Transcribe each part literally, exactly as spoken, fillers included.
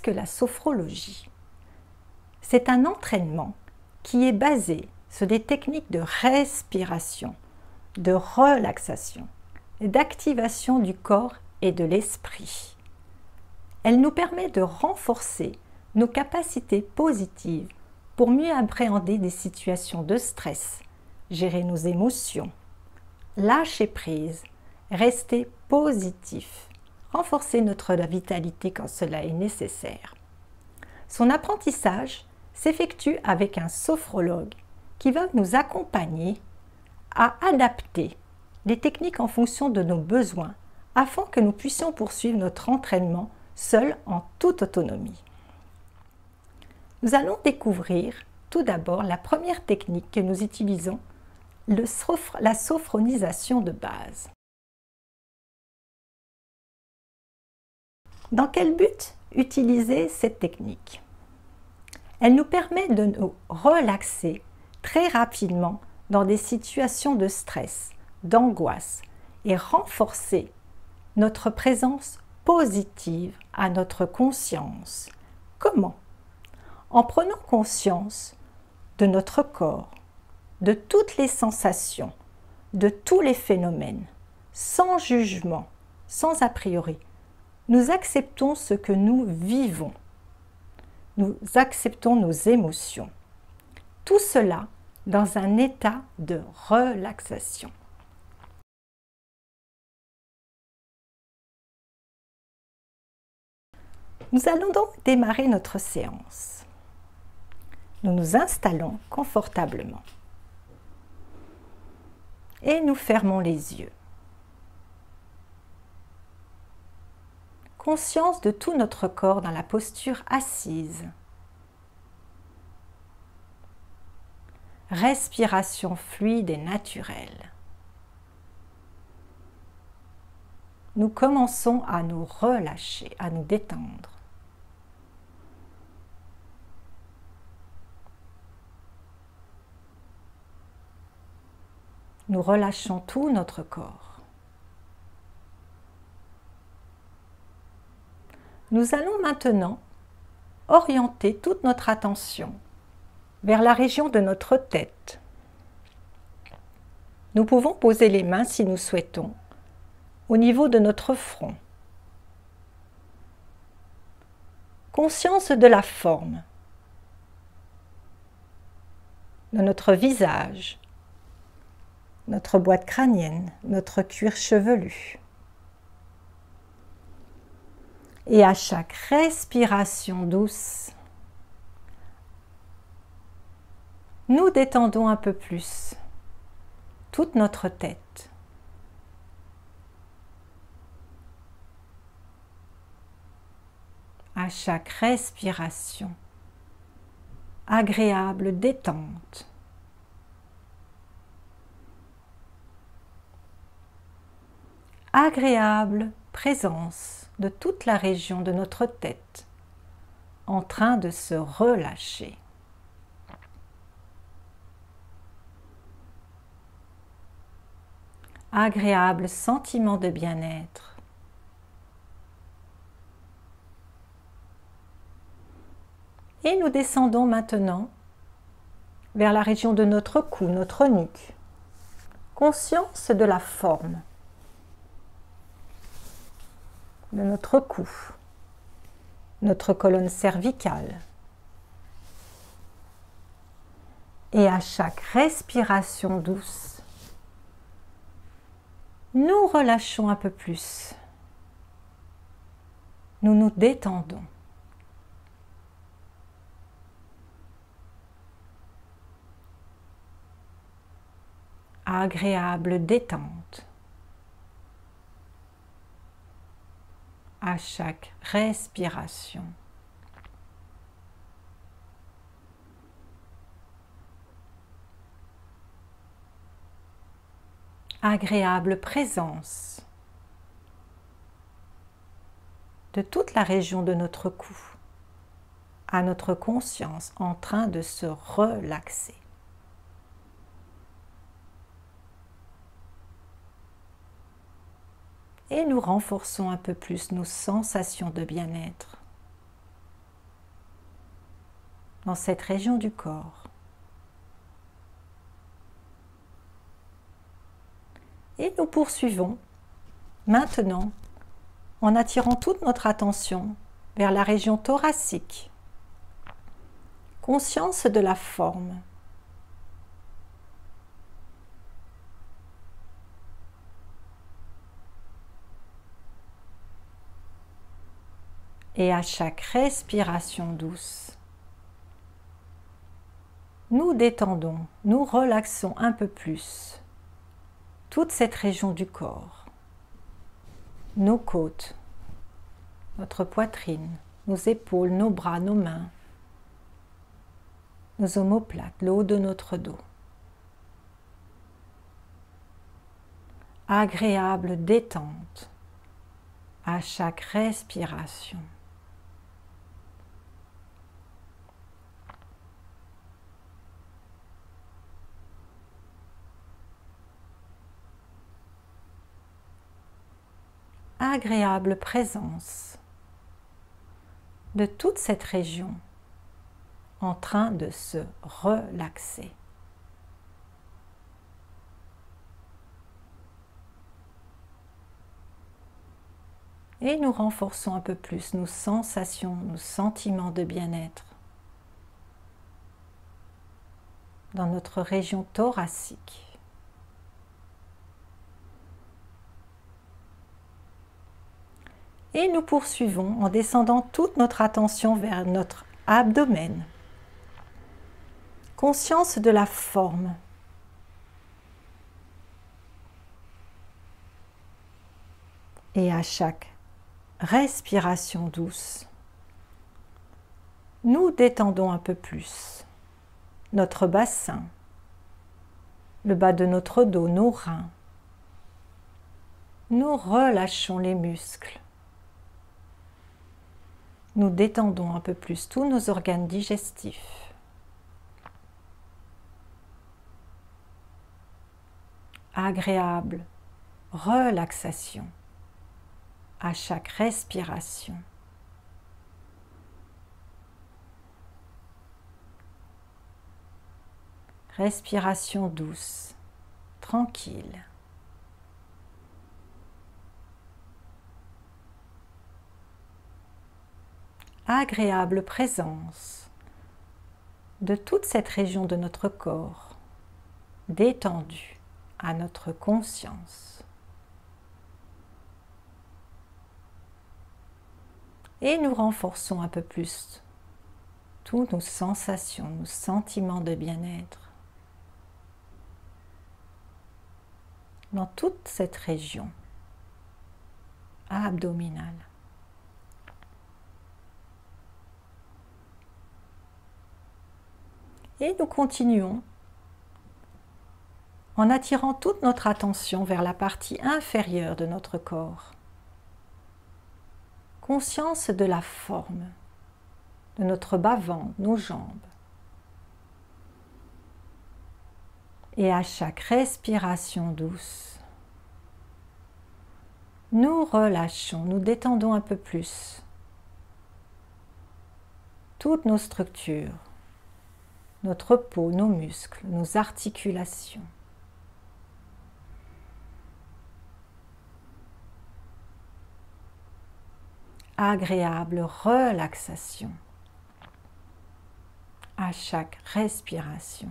que la sophrologie? C'est un entraînement qui est basé sur des techniques de respiration, de relaxation et d'activation du corps et de l'esprit. Elle nous permet de renforcer nos capacités positives pour mieux appréhender des situations de stress, gérer nos émotions, lâcher prise, rester positif, renforcer notre vitalité quand cela est nécessaire. Son apprentissage s'effectue avec un sophrologue qui va nous accompagner à adapter les techniques en fonction de nos besoins afin que nous puissions poursuivre notre entraînement seul en toute autonomie. Nous allons découvrir tout d'abord la première technique que nous utilisons, le sophro- la sophronisation de base. Dans quel but utiliser cette technique? Elle nous permet de nous relaxer très rapidement dans des situations de stress, d'angoisse et renforcer notre présence positive à notre conscience. Comment? En prenant conscience de notre corps, de toutes les sensations, de tous les phénomènes, sans jugement, sans a priori. Nous acceptons ce que nous vivons. Nous acceptons nos émotions. Tout cela dans un état de relaxation. Nous allons donc démarrer notre séance. Nous nous installons confortablement et nous fermons les yeux. Conscience de tout notre corps dans la posture assise. Respiration fluide et naturelle. Nous commençons à nous relâcher, à nous détendre. Nous relâchons tout notre corps. Nous allons maintenant orienter toute notre attention vers la région de notre tête. Nous pouvons poser les mains, si nous souhaitons, au niveau de notre front. Conscience de la forme de notre visage, notre boîte crânienne, notre cuir chevelu. Et à chaque respiration douce, nous détendons un peu plus toute notre tête. À chaque respiration, agréable détente. Agréable présence de toute la région de notre tête en train de se relâcher. Agréable sentiment de bien-être. Et nous descendons maintenant vers la région de notre cou, notre nuque. Conscience de la forme de notre cou, notre colonne cervicale. Et à chaque respiration douce, nous relâchons un peu plus. Nous nous détendons. Agréable détente. À chaque respiration. Agréable présence de toute la région de notre cou, à notre conscience en train de se relaxer. Et nous renforçons un peu plus nos sensations de bien-être. dans cette région du corps. Et nous poursuivons maintenant en attirant toute notre attention vers la région thoracique. Conscience de la forme. Et à chaque respiration douce, nous détendons, nous relaxons un peu plus toute cette région du corps, nos côtes, notre poitrine, nos épaules, nos bras, nos mains, nos omoplates, le haut de notre dos. Agréable détente à chaque respiration. Agréable présence de toute cette région en train de se relaxer. Et nous renforçons un peu plus nos sensations, nos sentiments de bien-être dans notre région thoracique. Et nous poursuivons en descendant toute notre attention vers notre abdomen. Conscience de la forme. Et à chaque respiration douce, nous détendons un peu plus notre bassin, le bas de notre dos, nos reins. Nous relâchons les muscles. Nous détendons un peu plus tous nos organes digestifs. Agréable relaxation à chaque respiration. Respiration douce, tranquille. Agréable présence de toute cette région de notre corps, détendue à notre conscience. Et nous renforçons un peu plus toutes nos sensations, nos sentiments de bien-être dans toute cette région abdominale. Et nous continuons en attirant toute notre attention vers la partie inférieure de notre corps. Conscience de la forme, de notre bas-ventre, nos jambes. Et à chaque respiration douce, nous relâchons, nous détendons un peu plus toutes nos structures, notre peau, nos muscles, nos articulations. Agréable relaxation à chaque respiration.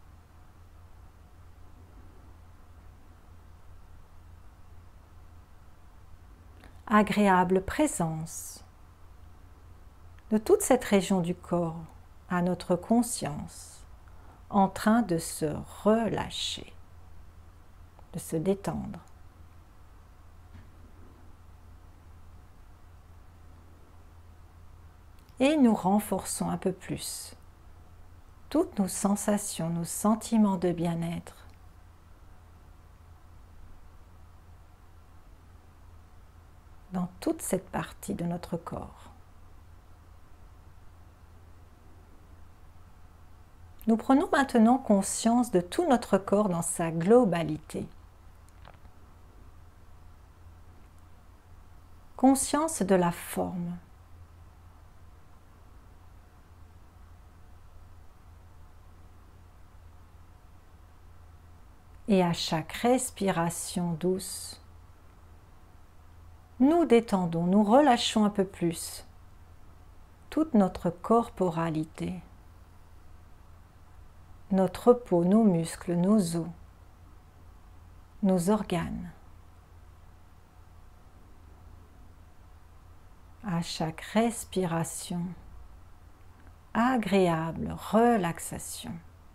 Agréable présence de toute cette région du corps à notre conscience en train de se relâcher, de se détendre. Et nous renforçons un peu plus toutes nos sensations, nos sentiments de bien-être dans toute cette partie de notre corps. Nous prenons maintenant conscience de tout notre corps dans sa globalité. Conscience de la forme. Et à chaque respiration douce, nous détendons, nous relâchons un peu plus toute notre corporalité, notre peau, nos muscles, nos os, nos organes. À chaque respiration, agréable relaxation.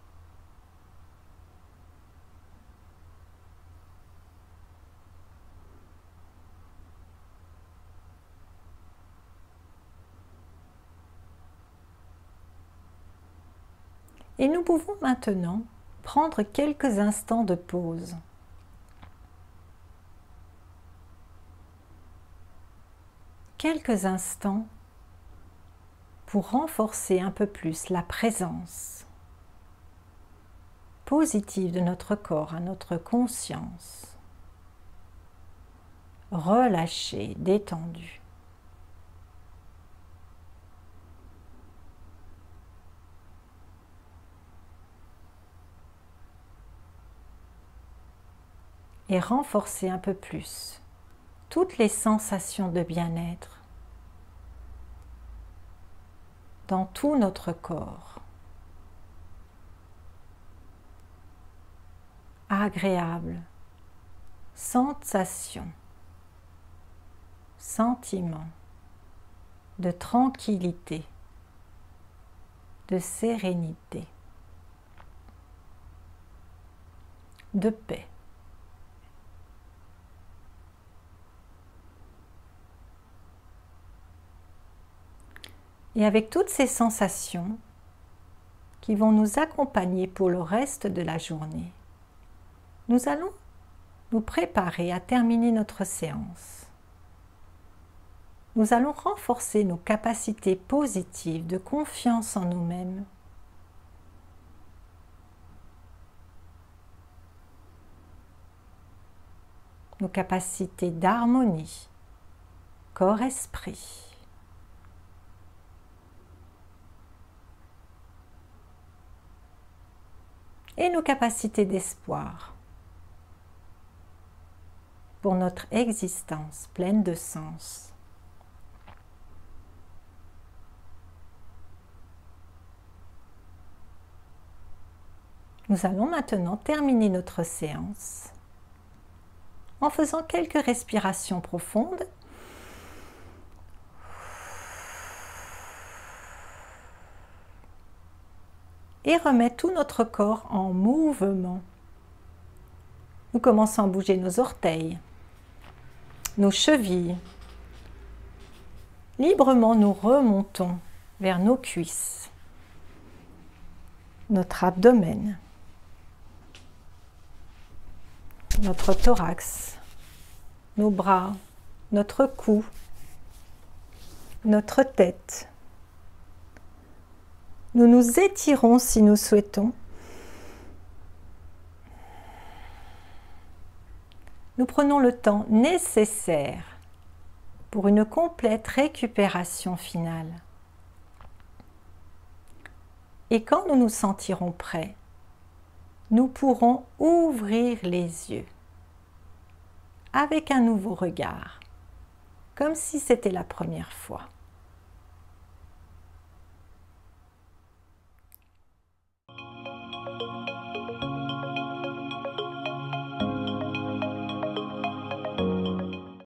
Et nous pouvons maintenant prendre quelques instants de pause. Quelques instants pour renforcer un peu plus la présence positive de notre corps à notre conscience. Relâché, détendu. Et renforcer un peu plus toutes les sensations de bien-être dans tout notre corps. Agréable, sensation, sentiment de tranquillité, de sérénité, de paix. Et avec toutes ces sensations qui vont nous accompagner pour le reste de la journée, nous allons nous préparer à terminer notre séance. Nous allons renforcer nos capacités positives de confiance en nous-mêmes, nos capacités d'harmonie, corps-esprit. Et nos capacités d'espoir pour notre existence pleine de sens. Nous allons maintenant terminer notre séance en faisant quelques respirations profondes. Et remettre tout notre corps en mouvement. Nous commençons à bouger nos orteils, nos chevilles. Librement, nous remontons vers nos cuisses, notre abdomen, notre thorax, nos bras, notre cou, notre tête. Nous nous étirons si nous souhaitons. Nous prenons le temps nécessaire pour une complète récupération finale. Et quand nous nous sentirons prêts, nous pourrons ouvrir les yeux avec un nouveau regard, comme si c'était la première fois.